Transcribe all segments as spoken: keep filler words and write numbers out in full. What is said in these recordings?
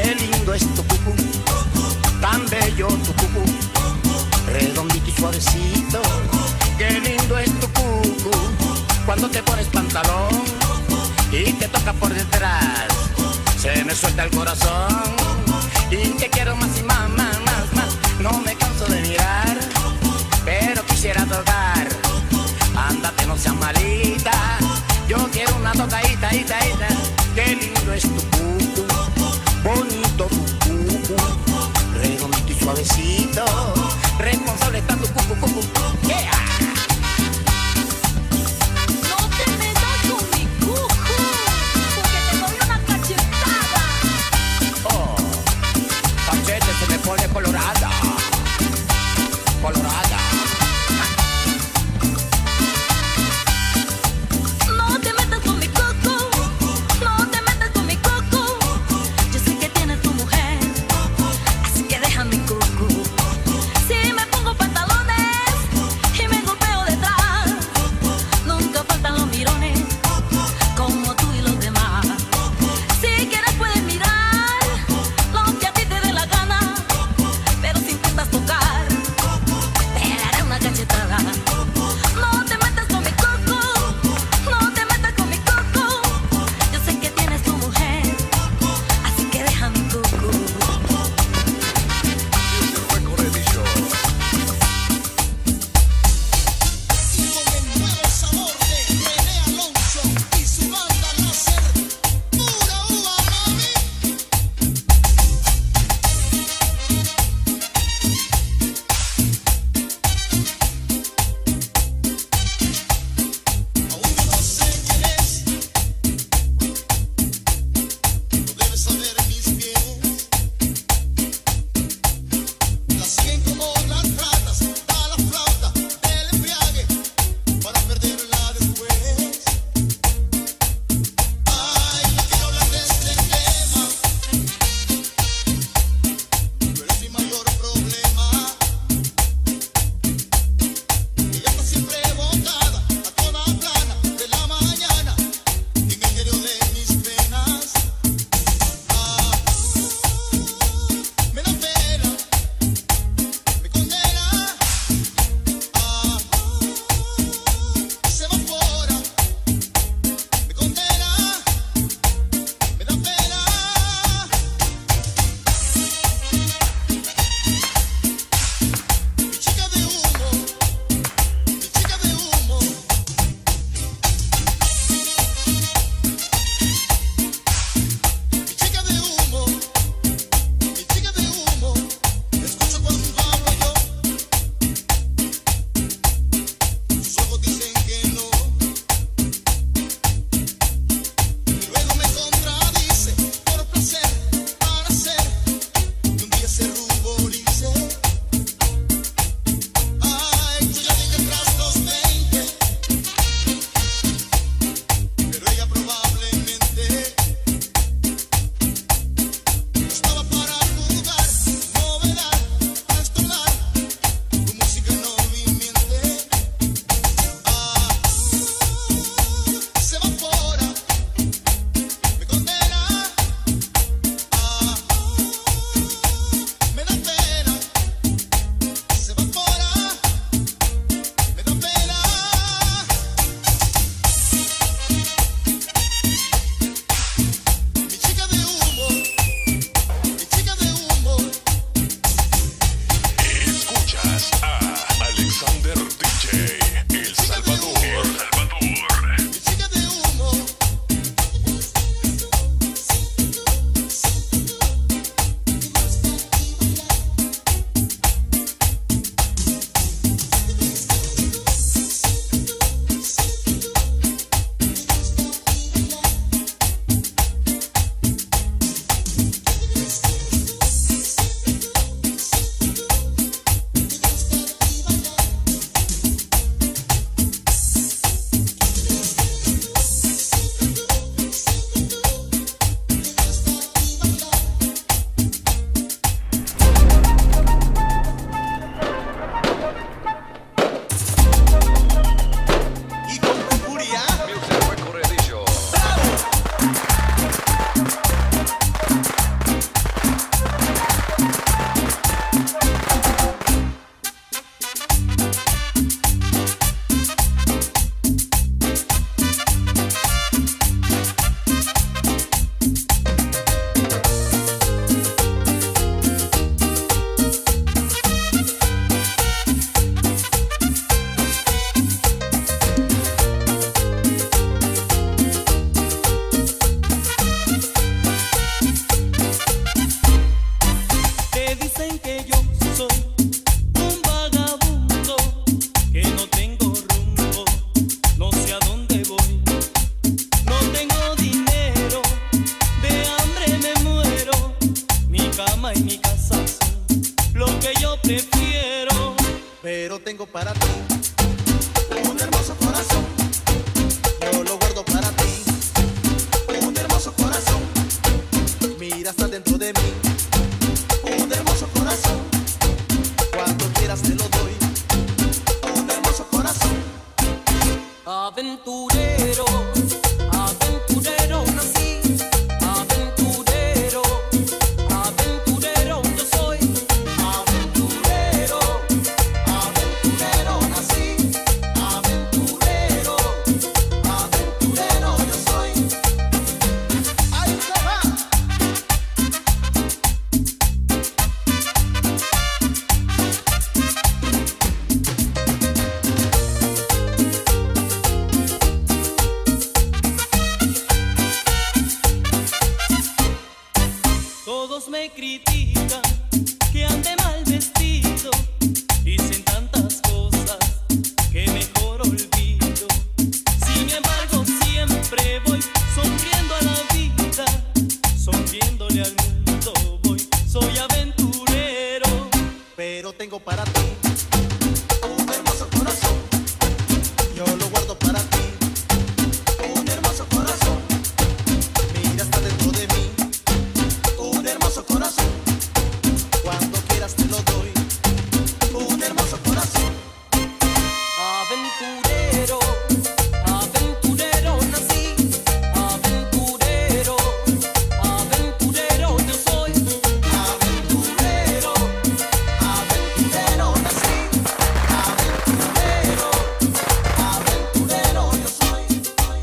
Qué lindo es tu cucú, tan bello tu cucú, redondito y suavecito. Qué lindo es tu cucú, cuando te pones pantalón y te toca por detrás, se me suelta el corazón y te quiero más y más, más, más, más. No me canso de mirar, pero quisiera tocar. Ándate, no seas malita, yo quiero una tocadita, ita, ita. Qué lindo es tu cucú, bonito tu cucú, redondito y suavecito. Responsable está tu cucú, cucú. Yeah. No te metas con mi cucú, porque te doy una cachetada. Oh, cachete se me pone colorada, colorada. No te metas con mi cucú, no te metas con mi cucú. Yo sé que tienes tu mujer, así que deja mi cucú. Si me pongo pantalones y me me critican que ande mal vestido. Dicen tantas cosas que mejor olvido. Sin embargo siempre voy sonriendo a la vida, sonriéndole al mundo voy. Soy aventurero, pero tengo para ti un hermoso corazón. Yo lo guardo para ti, un hermoso corazón. Mira, está dentro de mí un hermoso corazón. Cuando quieras te lo doy, un hermoso corazón. Aventurero, aventurero nací, aventurero, aventurero yo soy. Aventurero, aventurero nací, aventurero, aventurero yo soy.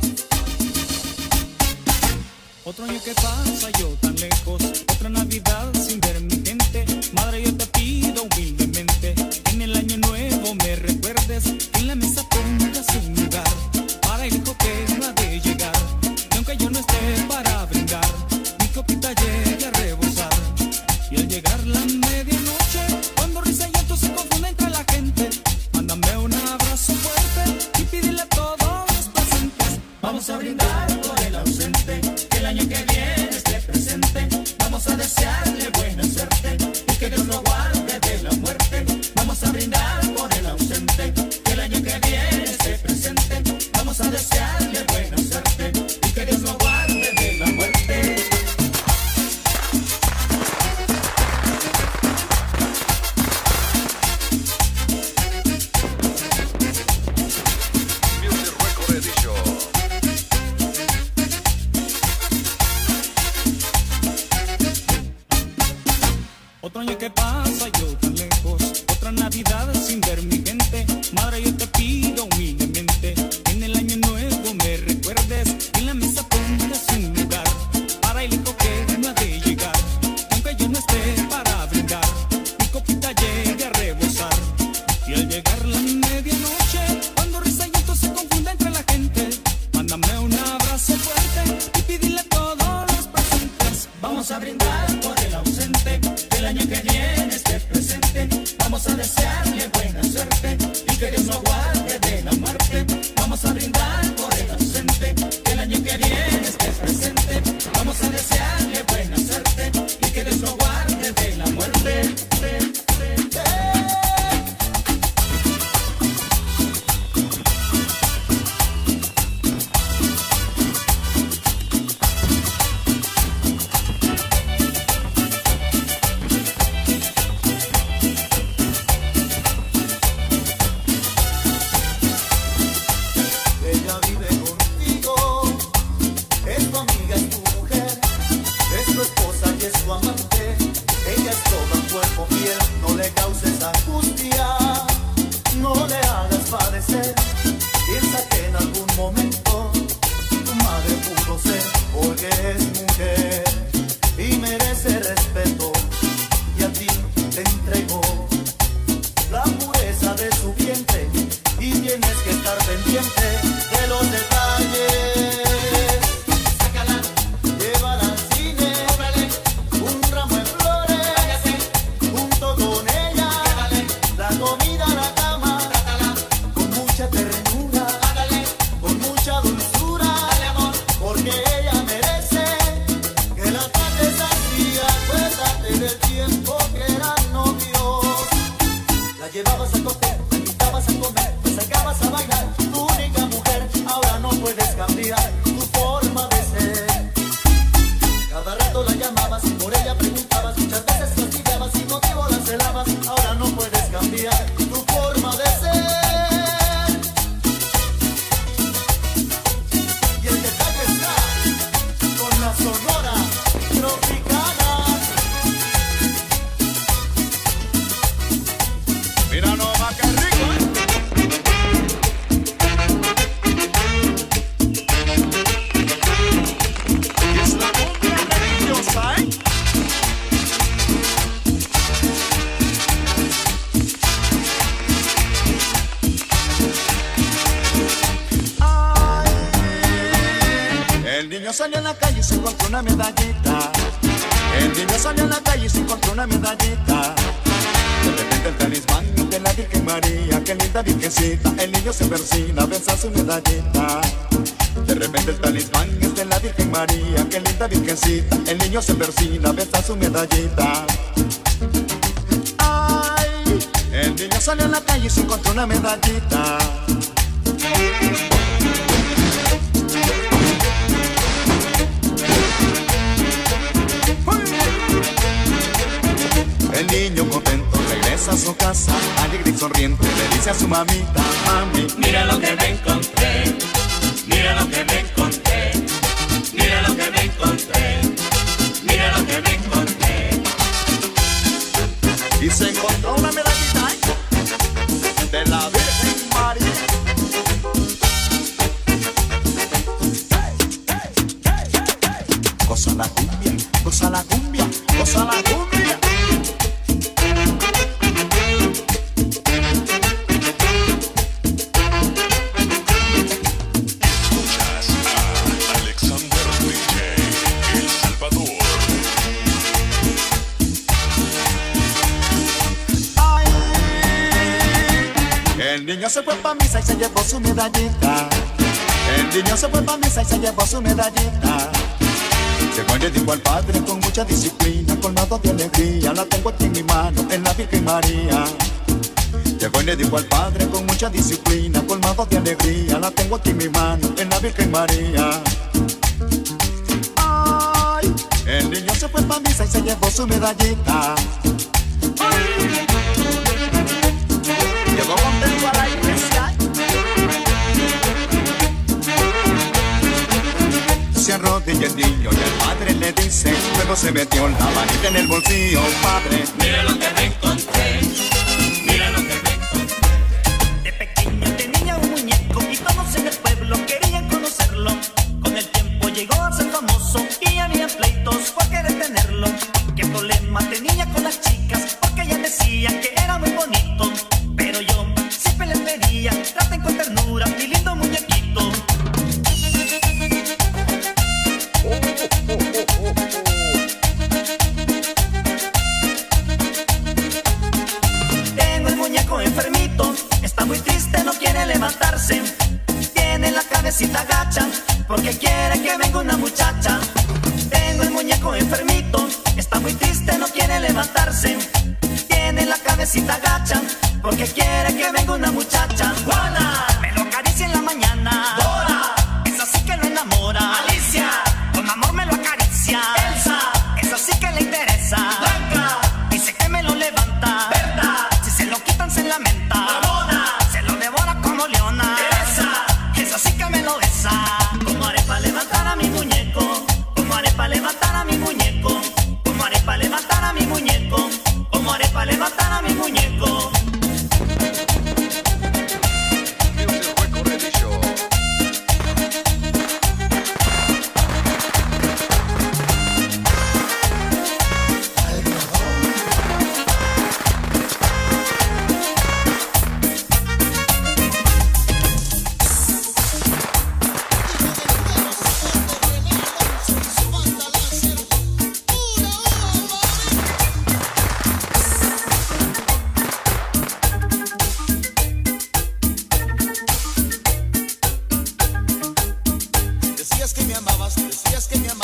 Otro año que pasa yo tan lejos, otra Navidad sin ver mi gente. Madre, yo te pido humildemente, en el año nuevo me recuerdes, en la mesa pongas un lugar para el hijo que no ha de llegar. Y aunque yo no esté para brindar, mi copita llegue a rebosar. Y al llegar la medianoche, cuando risa y llanto se confunde entre la gente, mándame un abrazo fuerte y pídele a todos los presentes. Vamos a brindar por el ausente, que el año que viene esté presente. Vamos a desearle buena suerte y que Dios lo guarde de la muerte. Vamos a brindar por el ausente, que el año que viene esté presente. Vamos a desearle buena suerte y que Dios lo guarde de la muerte. Music Record Edition. Otro año que pasa yo tan lejos, otra Navidad sin ver mi gente. Madre, yo te pido humildemente, en el año nuevo me recuerdes, en la mesa pongas un lugar para el hijo que no ha de llegar. Y aunque yo no esté para brindar, mi copita llegue a rebosar. Y al llegar la medianoche, cuando risa y llanto se confunde entre la gente, mándame un abrazo fuerte y pídele a todos los presentes. Vamos a brindar por el ausente, que el año que viene esté presente. Vamos a desearle buena suerte y que Dios lo guarde de la muerte. Vamos a brindar por el ausente, que el año que viene esté presente. Vamos a desearle buena suerte y que Dios lo guarde de la muerte. Ella vive contigo, es tu amiga, es tu mujer, es tu esposa y es tu amante. Ella es toda cuerpo, piel, no le causes angustia, no le hagas padecer. Piensa que en algún momento tu madre pudo ser, porque es mujer y merece respeto, y a ti te entregó la pureza de su vientre, y tienes que estar pendiente de los detalles. Sácala, llévala al cine, cómprale un ramo de flores, váyase junto con ella, llévale la comida a la cama, trátala con mucha ternura, hágale con mucha dulzura, dale amor, porque ella merece que la trates así. Acuérdate del tiempo que eran novios, la llevabas a coger, la invitabas a comer, la sacabas a bailar, tu única mujer. Ahora no puedes cambiar tu forma de ser. Cada rato la llamabas, por ella preguntabas, muchas veces te hostigabas, sin motivo la celabas. Ahora no puedes cambiar tu forma de ser. Y el detalle está con la Sonora Tropicana. Mira nomás qué rico, ¿eh? Es la cumbia religiosa, ¿eh? El niño salió a la calle y se encontró una medallita. El niño salió a la calle y se encontró una medallita. De repente el talismán de la Virgen María, qué linda virgencita. El niño se persina, besa su medallita. De repente el talismán es de la Virgen María, qué linda virgencita. El niño se persina, besa su medallita. Ay, el niño salió a la calle y se encontró una medallita. El niño contento regresa a su casa, alegre y sonriente le dice a su mamita: mami, mira lo que me encontré, mira lo que me encontré, mira lo que me encontré, mira lo que me encontré. Y se encontró una medallita de la Virgen María. Goza la cumbia, goza la cumbia, goza la cumbia. El niño se fue pa' misa y se llevó su medallita. El niño se fue pa' misa y se llevó su medallita. Llegó y le dijo al padre con mucha disciplina, colmado de alegría: la tengo aquí en mi mano, en la Virgen María. Llegó y le dijo al padre con mucha disciplina, colmado de alegría: la tengo aquí en mi mano, en la Virgen María. Ay, el niño se fue pa' misa y se llevó su medallita. Ay. Llegó contento a la iglesia. Se arrodilla el niño y el padre le dice, luego se metió la manita en el bolsillo: padre, mira lo que me encontré, mira lo que me encontré. De pequeño tenía un muñeco y todos en el pueblo querían conocerlo. Con el tiempo llegó a ser famoso y había pleitos por querer tenerlo. ¿Qué problema tenía con las chicas? Porque ellas decían que era muy bonito. Pero yo siempre les pedía: traten con ternura mi lindo muñequito. Tengo el muñeco enfermito, está muy triste, no quiere levantarse. Tiene la cabecita gacha porque quiere que venga una muchacha. Tengo el muñeco enfermito, está muy triste, no quiere levantarse. Tiene la cabecita gacha porque quiere que venga una muchacha. Juana, me lo acaricia en la mañana. Dora, es así que lo enamora. Alicia, con amor me lo acaricia. Elsa, es así que le interesa. Blanca, dice que me lo levanta. Berta, si se lo quitan se lamenta. Ramona, se lo devora como leona. Teresa, es así que me lo besa. ¿Cómo haré para levantar a mi muñeco? ¿Cómo haré para levantar a mi muñeco? ¿Cómo haré para levantar a mi muñeco? ¿Cómo haré para levantar a mi muñeco? Decías que me amabas, decías que me amabas.